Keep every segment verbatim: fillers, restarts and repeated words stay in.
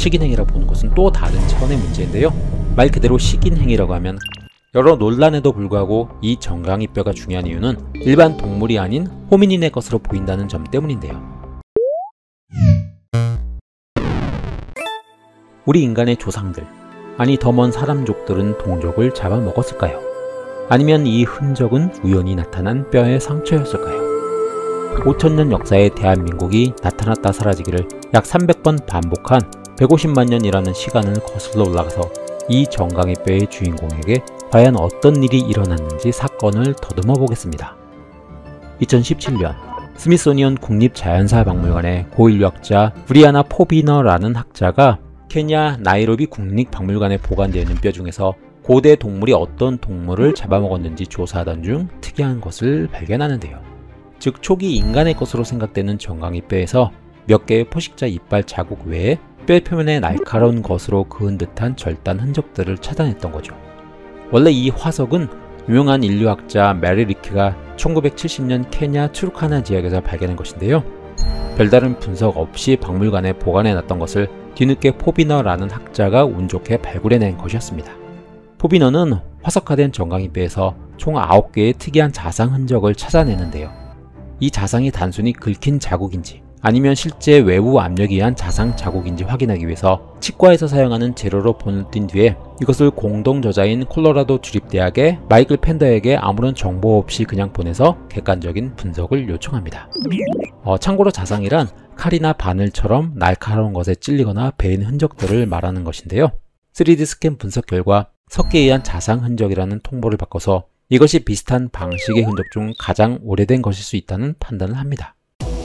식인행위라 보는 것은 또 다른 차원의 문제인데요. 말 그대로 식인행위라고 하면 여러 논란에도 불구하고 이 정강이 뼈가 중요한 이유는 일반 동물이 아닌 호미닌의 것으로 보인다는 점 때문인데요. 우리 인간의 조상들, 아니 더 먼 사람족들은 동족을 잡아먹었을까요? 아니면 이 흔적은 우연히 나타난 뼈의 상처였을까요? 오천 년 역사의 대한민국이 나타났다 사라지기를 약 삼백 번 반복한 백오십만 년이라는 시간을 거슬러 올라가서 이 정강이 뼈의 주인공에게 과연 어떤 일이 일어났는지 사건을 더듬어 보겠습니다. 이천십칠 년 스미소니언 국립자연사박물관의 고인류학자 브리아나 포비너라는 학자가 케냐 나이로비 국립박물관에 보관되어 있는 뼈 중에서 고대 동물이 어떤 동물을 잡아먹었는지 조사하던 중 특이한 것을 발견하는데요. 즉 초기 인간의 것으로 생각되는 정강이 뼈에서 몇 개의 포식자 이빨 자국 외에 뼈 표면에 날카로운 것으로 그은 듯한 절단 흔적들을 찾아냈던 거죠. 원래 이 화석은 유명한 인류학자 메리 리크가 천구백칠십 년 케냐 투르카나 지역에서 발견한 것인데요. 별다른 분석 없이 박물관에 보관해놨던 것을 뒤늦게 포비너라는 학자가 운 좋게 발굴해낸 것이었습니다. 포비너는 화석화된 정강이 뼈에서 총 아홉 개의 특이한 자상 흔적을 찾아내는데요. 이 자상이 단순히 긁힌 자국인지 아니면 실제 외부 압력에 의한 자상 자국인지 확인하기 위해서 치과에서 사용하는 재료로 본을 띈 뒤에 이것을 공동 저자인 콜로라도 주립대학의 마이클 팬더에게 아무런 정보 없이 그냥 보내서 객관적인 분석을 요청합니다. 어, 참고로 자상이란 칼이나 바늘처럼 날카로운 것에 찔리거나 베인 흔적들을 말하는 것인데요. 쓰리디 스캔 분석 결과 석기에 의한 자상 흔적이라는 통보를 바꿔서 이것이 비슷한 방식의 흔적 중 가장 오래된 것일 수 있다는 판단을 합니다.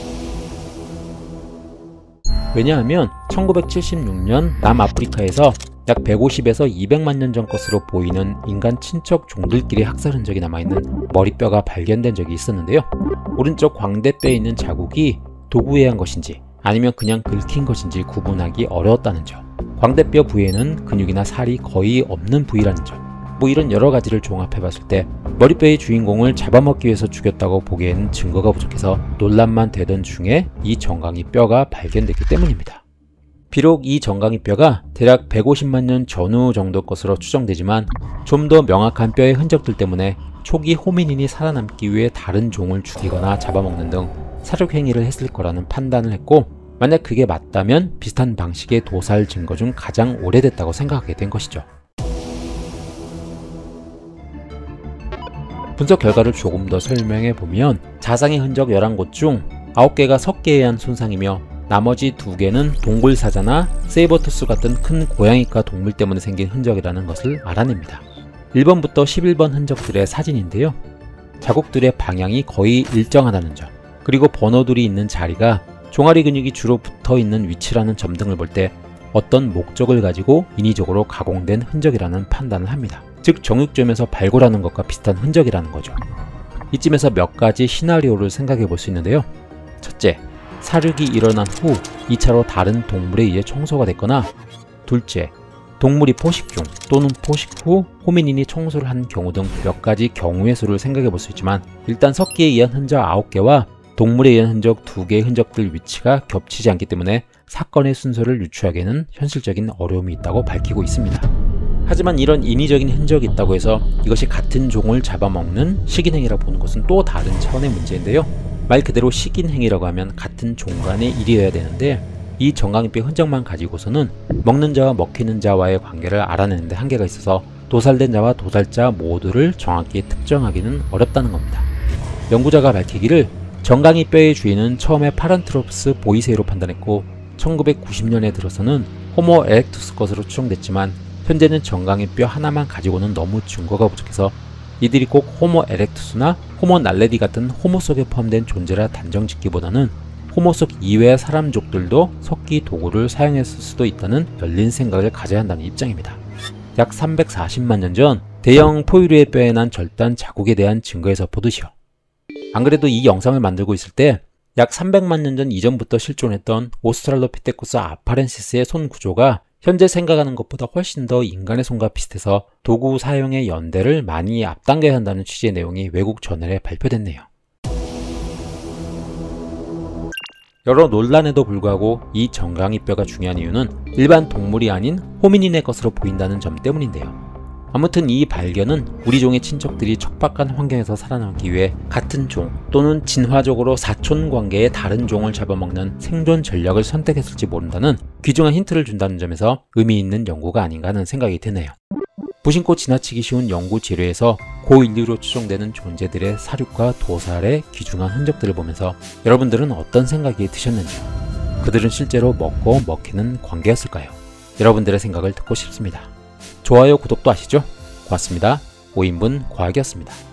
왜냐하면 천구백칠십육 년 남아프리카에서 약 백오십에서 이백만 년 전 것으로 보이는 인간 친척 종들끼리 학살 흔적이 남아있는 머리뼈가 발견된 적이 있었는데요. 오른쪽 광대뼈에 있는 자국이 도구에 의한 것인지 아니면 그냥 긁힌 것인지 구분하기 어려웠다는 점, 광대뼈 부위에는 근육이나 살이 거의 없는 부위라는 점, 뭐 이런 여러 가지를 종합해봤을 때 머리뼈의 주인공을 잡아먹기 위해서 죽였다고 보기에는 증거가 부족해서 논란만 되던 중에 이 정강이 뼈가 발견됐기 때문입니다. 비록 이 정강이 뼈가 대략 백오십만 년 전후 정도 것으로 추정되지만 좀 더 명확한 뼈의 흔적들 때문에 초기 호미닌이 살아남기 위해 다른 종을 죽이거나 잡아먹는 등 사육 행위를 했을 거라는 판단을 했고, 만약 그게 맞다면 비슷한 방식의 도살 증거 중 가장 오래됐다고 생각하게 된 것이죠. 분석 결과를 조금 더 설명해 보면 자상의 흔적 열한 곳 중 아홉 개가 석기에 의한 손상이며 나머지 두 개는 동굴사자나 세이버투스 같은 큰 고양이과 동물 때문에 생긴 흔적이라는 것을 알아냅니다. 일 번부터 십일 번 흔적들의 사진인데요. 자국들의 방향이 거의 일정하다는 점, 그리고 번호들이 있는 자리가 종아리 근육이 주로 붙어 있는 위치라는 점 등을 볼 때 어떤 목적을 가지고 인위적으로 가공된 흔적이라는 판단을 합니다. 즉 정육점에서 발굴하는 것과 비슷한 흔적이라는 거죠. 이쯤에서 몇 가지 시나리오를 생각해 볼 수 있는데요. 첫째, 사륙이 일어난 후 이 차로 다른 동물에 의해 청소가 됐거나, 둘째, 동물이 포식 중 또는 포식 후 호미닌이 청소를 한 경우 등 몇 가지 경우의 수를 생각해 볼 수 있지만, 일단 석기에 의한 흔적 아홉 개와 동물에 의한 흔적 두 개의 흔적들 위치가 겹치지 않기 때문에 사건의 순서를 유추하기에는 현실적인 어려움이 있다고 밝히고 있습니다. 하지만 이런 인위적인 흔적이 있다고 해서 이것이 같은 종을 잡아먹는 식인행위라고 보는 것은 또 다른 차원의 문제인데요. 말 그대로 식인행위라고 하면 같은 종 간의 일이어야 되는데, 이 정강이뼈 흔적만 가지고서는 먹는 자와 먹히는 자와의 관계를 알아내는 데 한계가 있어서 도살된 자와 도살자 모두를 정확히 특정하기는 어렵다는 겁니다. 연구자가 밝히기를 정강이뼈의 주인은 처음에 파란트로프스 보이세이로 판단했고 천구백구십 년에 들어서는 호모 에렉투스 것으로 추정됐지만, 현재는 정강이뼈 하나만 가지고는 너무 증거가 부족해서 이들이 꼭 호모 에렉투스나 호모 날레디 같은 호모 속에 포함된 존재라 단정 짓기보다는 호모 속 이외의 사람족들도 석기 도구를 사용했을 수도 있다는 열린 생각을 가져야 한다는 입장입니다. 약 삼백사십만 년 전 대형 포유류의 뼈에 난 절단 자국에 대한 증거에서 보듯이요. 안 그래도 이 영상을 만들고 있을 때 약 삼백만 년 전 이전부터 실존했던 오스트랄로피테쿠스 아파렌시스의 손 구조가 현재 생각하는 것보다 훨씬 더 인간의 손과 비슷해서 도구 사용의 연대를 많이 앞당겨야 한다는 취지의 내용이 외국 저널에 발표됐네요. 여러 논란에도 불구하고 이 정강이뼈가 중요한 이유는 일반 동물이 아닌 호미닌의 것으로 보인다는 점 때문인데요. 아무튼 이 발견은 우리 종의 친척들이 척박한 환경에서 살아남기 위해 같은 종 또는 진화적으로 사촌 관계의 다른 종을 잡아먹는 생존 전략을 선택했을지 모른다는 귀중한 힌트를 준다는 점에서 의미 있는 연구가 아닌가 하는 생각이 드네요. 무심코 지나치기 쉬운 연구 지뢰에서 고인류로 추정되는 존재들의 사륙과 도살의 귀중한 흔적들을 보면서 여러분들은 어떤 생각이 드셨는지요? 그들은 실제로 먹고 먹히는 관계였을까요? 여러분들의 생각을 듣고 싶습니다. 좋아요, 구독도 하시죠? 고맙습니다. 오 인분 과학이었습니다.